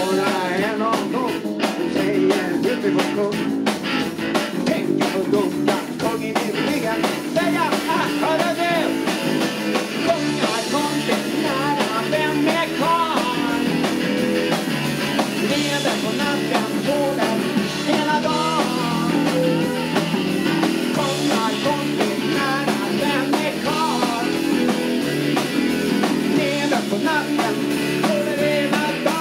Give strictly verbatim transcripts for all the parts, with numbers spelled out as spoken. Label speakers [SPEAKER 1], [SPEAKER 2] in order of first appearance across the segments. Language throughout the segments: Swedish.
[SPEAKER 1] när är någon gång du säger inte på kung. Tänk på gunga, kungen i ryggen. Säga att hörde du. Sjunga konstigt nära vem är karl. Lever på natten, solen hela dagen. Sjunga konstigt nära vem är karl. Lever på natten, solen hela dagen.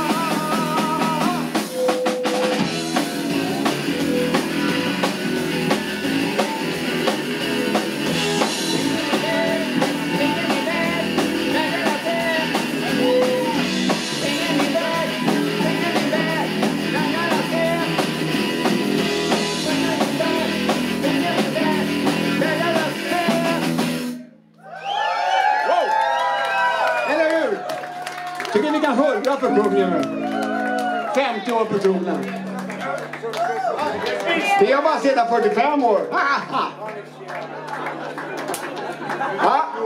[SPEAKER 1] Tycker ni kan hurra för kungen nu? femtio år på tronen. Det har bara sedan fyrtiofem år.